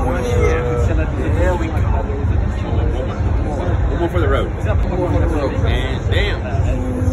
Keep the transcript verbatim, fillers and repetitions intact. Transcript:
There we go. One more. One more for the road. And damn.